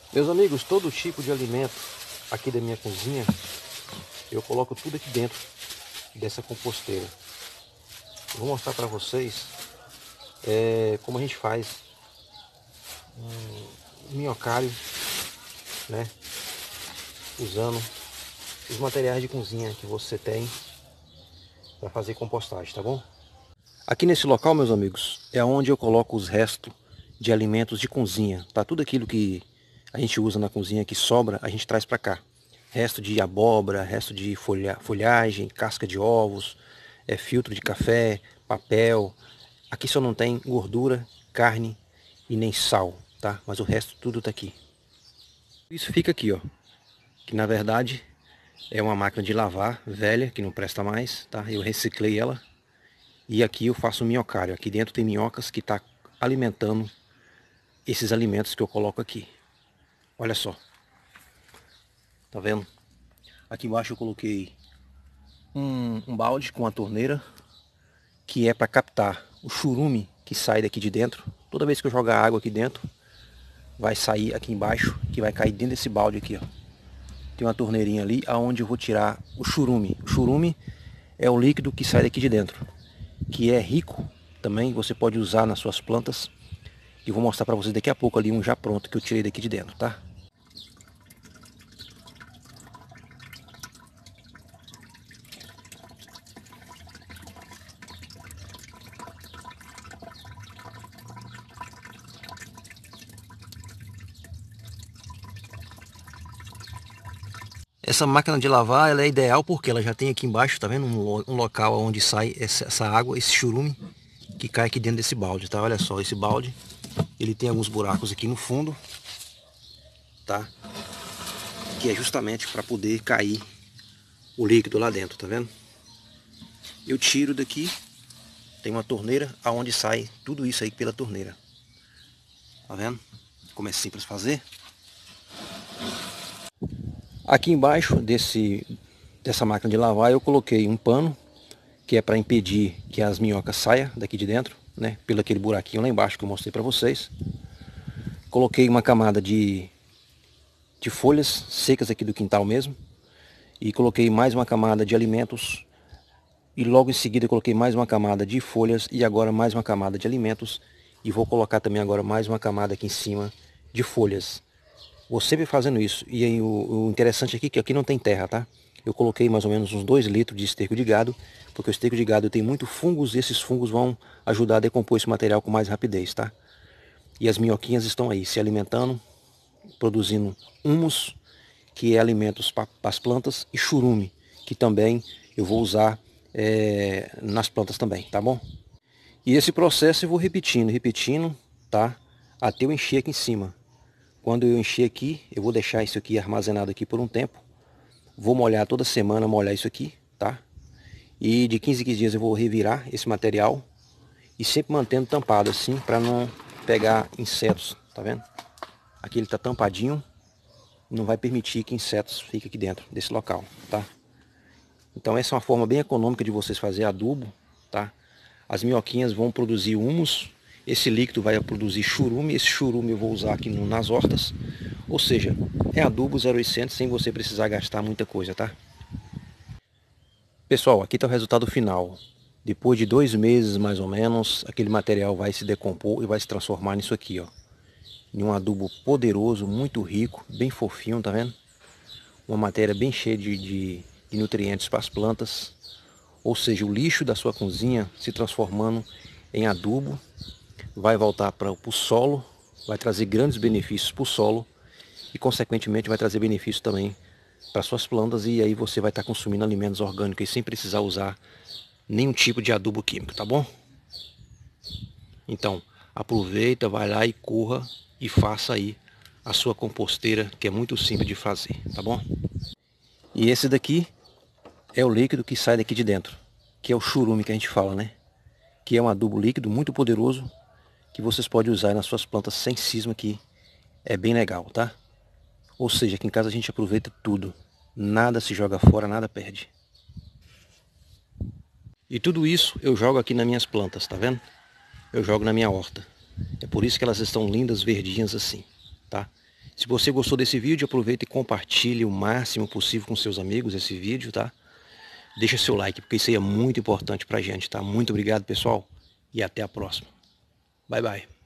Meus amigos, todo tipo de alimento aqui da minha cozinha, eu coloco tudo aqui dentro dessa composteira. Eu vou mostrar para vocês como a gente faz um minhocário, né? Usando os materiais de cozinha que você tem para fazer compostagem, tá bom? Aqui nesse local, meus amigos, é onde eu coloco os restos de alimentos de cozinha, tá? Tudo aquilo que a gente usa na cozinha que sobra, a gente traz para cá. Resto de abóbora, resto de folhagem, casca de ovos, filtro de café, papel. Aqui só não tem gordura, carne e nem sal, tá? Mas o resto tudo tá aqui. Isso fica aqui, ó, que na verdade é uma máquina de lavar velha, que não presta mais, tá? Eu reciclei ela. E aqui eu faço um minhocário. Aqui dentro tem minhocas que tá alimentando esses alimentos que eu coloco aqui. Olha só. Tá vendo? Aqui embaixo eu coloquei um balde com a torneira, que é para captar o churume que sai daqui de dentro. Toda vez que eu jogar água aqui dentro, vai sair aqui embaixo, que vai cair dentro desse balde aqui, ó. Tem uma torneirinha ali, aonde eu vou tirar o churume. O churume é o líquido que sai daqui de dentro, que é rico também, você pode usar nas suas plantas. E vou mostrar para vocês daqui a pouco ali um já pronto que eu tirei daqui de dentro, tá? Essa máquina de lavar, ela é ideal porque ela já tem aqui embaixo, tá vendo? Um local onde sai essa água, esse churume que cai aqui dentro desse balde, tá? Olha só, esse balde, ele tem alguns buracos aqui no fundo, tá? Que é justamente para poder cair o líquido lá dentro, tá vendo? Eu tiro daqui, tem uma torneira aonde sai tudo isso aí pela torneira. Tá vendo? Como é simples fazer. Aqui embaixo dessa máquina de lavar eu coloquei um pano, que é para impedir que as minhocas saiam daqui de dentro, né? Pelo aquele buraquinho lá embaixo que eu mostrei para vocês. Coloquei uma camada de folhas secas aqui do quintal mesmo. E coloquei mais uma camada de alimentos. E logo em seguida eu coloquei mais uma camada de folhas e agora mais uma camada de alimentos. E vou colocar também agora mais uma camada aqui em cima de folhas. Vou sempre fazendo isso. E aí o interessante aqui é que aqui não tem terra, tá? Eu coloquei mais ou menos uns 2 litros de esterco de gado, porque o esterco de gado tem muito fungos e esses fungos vão ajudar a decompor esse material com mais rapidez, tá? E as minhoquinhas estão aí se alimentando, produzindo humus, que é alimentos para as plantas, e churume, que também eu vou usar nas plantas também, tá bom? E esse processo eu vou repetindo, repetindo, tá? Até eu encher aqui em cima. Quando eu encher aqui, eu vou deixar isso aqui armazenado aqui por um tempo. Vou molhar toda semana, molhar isso aqui, tá? E de 15 em 15 dias eu vou revirar esse material e sempre mantendo tampado assim para não pegar insetos, tá vendo? Aqui ele tá tampadinho, não vai permitir que insetos fiquem aqui dentro desse local, tá? Então essa é uma forma bem econômica de vocês fazer adubo, tá? As minhoquinhas vão produzir humus, esse líquido vai produzir churume, esse churume eu vou usar aqui nas hortas. Ou seja, é adubo 0800 sem você precisar gastar muita coisa, tá? Pessoal, aqui está o resultado final. Depois de 2 meses mais ou menos, aquele material vai se decompor e vai se transformar nisso aqui, ó. Em um adubo poderoso, muito rico, bem fofinho, tá vendo? Uma matéria bem cheia de nutrientes para as plantas. Ou seja, o lixo da sua cozinha se transformando em adubo, vai voltar para o solo, vai trazer grandes benefícios para o solo e consequentemente vai trazer benefícios também para suas plantas, e aí você vai estar consumindo alimentos orgânicos sem precisar usar nenhum tipo de adubo químico, tá bom? Então, aproveita, vai lá e corra e faça aí a sua composteira, que é muito simples de fazer, tá bom? E esse daqui é o líquido que sai daqui de dentro, que é o churume que a gente fala, né? Que é um adubo líquido muito poderoso, que vocês podem usar nas suas plantas sem cisma, que é bem legal, tá? Ou seja, aqui em casa a gente aproveita tudo. Nada se joga fora, nada perde. E tudo isso eu jogo aqui nas minhas plantas, tá vendo? Eu jogo na minha horta. É por isso que elas estão lindas, verdinhas assim, tá? Se você gostou desse vídeo, aproveita e compartilhe o máximo possível com seus amigos esse vídeo, tá? Deixa seu like, porque isso aí é muito importante pra gente, tá? Muito obrigado, pessoal, e até a próxima. Bye, bye.